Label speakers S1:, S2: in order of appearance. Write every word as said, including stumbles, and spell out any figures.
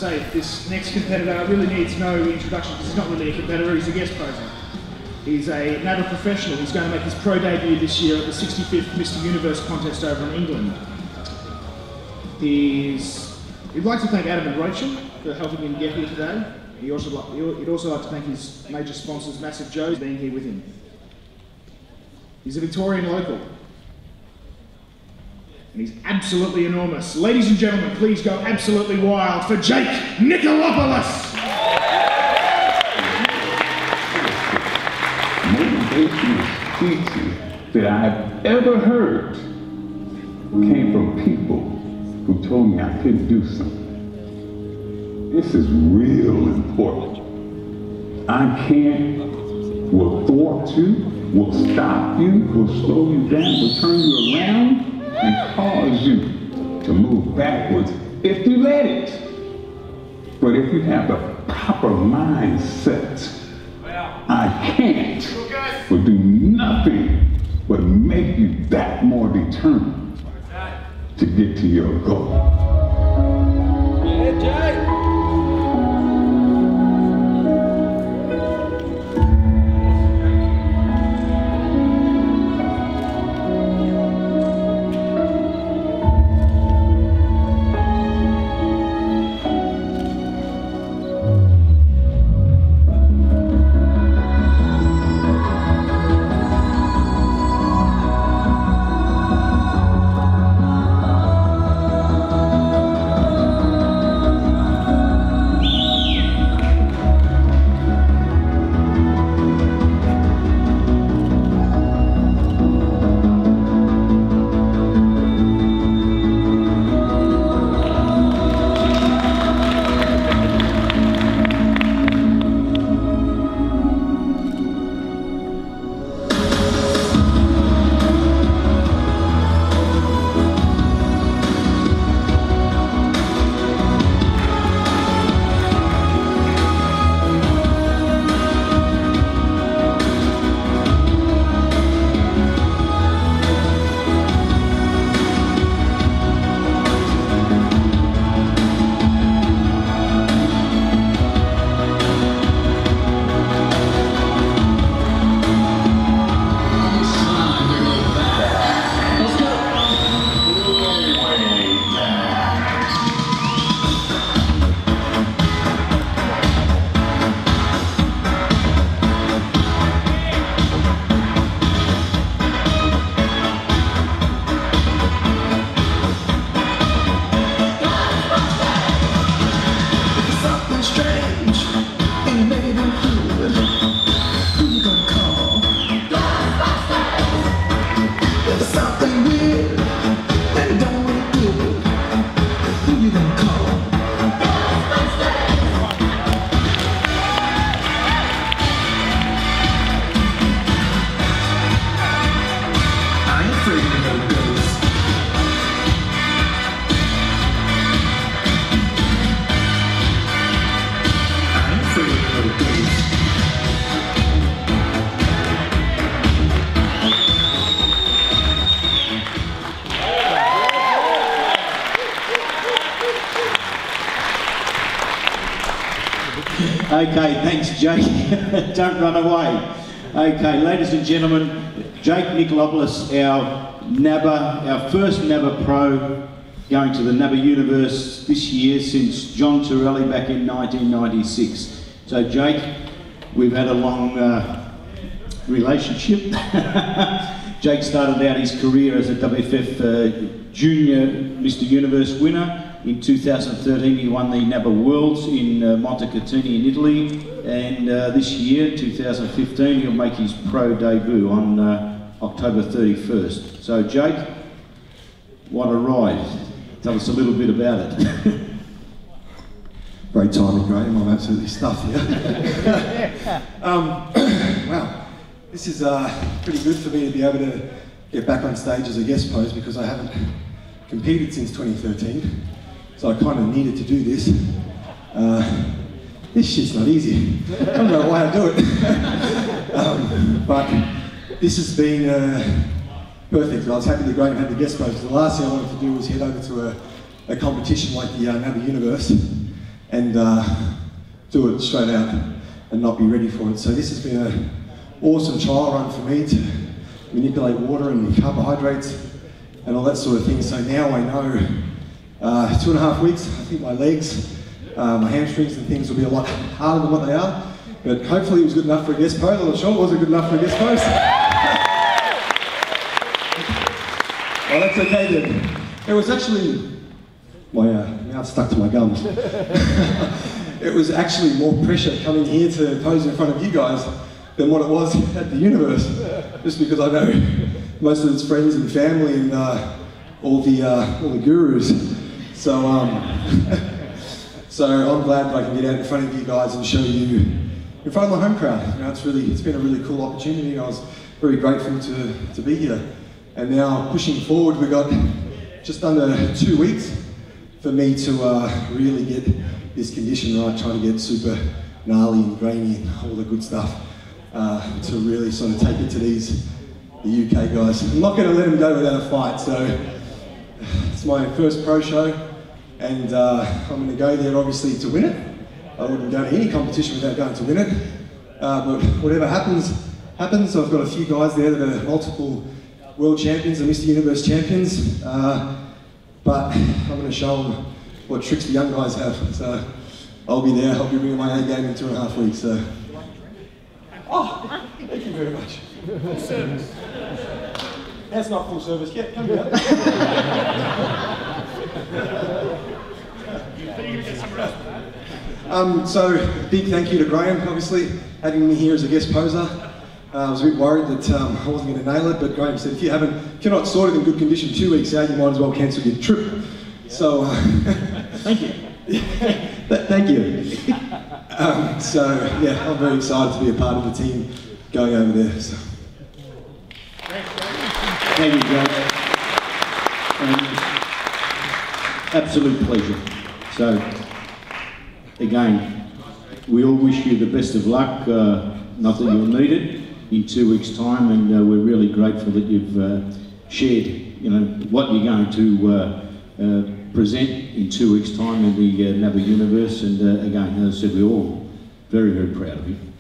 S1: say, this next competitor really needs no introduction because he's not really a competitor, he's a guest poser. He's a NABBA professional. He's going to make his pro debut this year at the sixty-fifth Mister Universe contest over in England. He's, he'd like to thank Adam and Rachel for helping him get here today. He also like, he'd also like to thank his major sponsors, Massive Joe, for being here with him. He's a Victorian local. And he's absolutely enormous. Ladies and gentlemen, please go absolutely wild for Jake Nikolopoulos!
S2: Motivational speeches that I've ever heard came from people who told me I couldn't do something. This is real important. I can't, will thwart you, will stop you, will slow you down, will turn you around and cause you to move backwards if you let it. But if you have the proper mindset, I can't, will do nothing but make you that more determined to get to your goal.
S3: Yeah, Jay.
S4: Okay, thanks Jake. Don't run away. Okay, ladies and gentlemen, Jake Nikolopoulos, our NABBA, our first NABBA pro, going to the NABBA Universe this year since John Torelli back in nineteen ninety-six. So Jake, we've had a long uh, relationship. Jake started out his career as a W F F uh, Junior Mister Universe winner. In two thousand thirteen, he won the NABBA Worlds in uh, Montecatini in Italy, and uh, this year, two thousand fifteen, he'll make his pro debut on uh, October thirty-first. So, Jake, what a ride! Tell us a little bit about it.
S5: Great timing, Graham. I'm absolutely stuffed here. um, wow, this is uh, pretty good for me to be able to get back on stage as a guest pose because I haven't competed since twenty thirteen. So I kind of needed to do this. Uh, this shit's not easy. I don't know why I do it. um, but this has been uh, perfect. I was happy that Graham had the guest pose. The last thing I wanted to do was head over to a, a competition like the uh, NABBA Universe and uh, do it straight out and not be ready for it. So this has been an awesome trial run for me to manipulate water and carbohydrates and all that sort of thing. So now I know uh, two and a half weeks, I think my legs, uh, my hamstrings and things will be a lot harder than what they are. But hopefully it was good enough for a guest pose. I'm not sure it wasn't good enough for a guest pose. Well, that's okay then. It was actually, my uh, mouth stuck to my gums. It was actually more pressure coming here to pose in front of you guys than what it was at the Universe. Just because I know most of its friends and family and uh, all the uh, all the gurus. So um, so I'm glad that I can get out in front of you guys and show you in front of my home crowd. You know, it's really it's been a really cool opportunity. I was very grateful to to be here. And now pushing forward, we've got just under two weeks for me to uh, really get this condition right, trying to get super gnarly and grainy and all the good stuff uh, to really sort of take it to these the U K guys. I'm not going to let them go without a fight, so it's my first pro show, and uh, I'm going to go there obviously to win it. I wouldn't go to any competition without going to win it, uh, but whatever happens, happens. I've got a few guys there that are multiple world champions and Mister Universe champions, uh, but I'm going to show them what tricks the young guys have. So I'll be there, I'll be bringing my A game in two and a half weeks. So. Oh, thank you very much. Full service. That's not full service yet, come here. um, so, big thank you to Graham, obviously, having me here as a guest poser. Uh, I was a bit worried that um, I wasn't going to nail it, but Graham said, if you haven't, if you're not sorted in good condition two weeks out, you might as well cancel your trip. So, uh,
S1: thank you.
S5: Thank you. Um, so, yeah, I'm very excited to be a part of the team going over there. So.
S4: Thank you, Joe. Um, absolute pleasure. So, again, we all wish you the best of luck. Uh, not that you'll need it in two weeks' time, and uh, we're really grateful that you've uh, shared, you know, what you're going to uh, uh, present in two weeks' time in the uh, NABBA Universe. And uh, again, as I said, we're all very, very proud of you.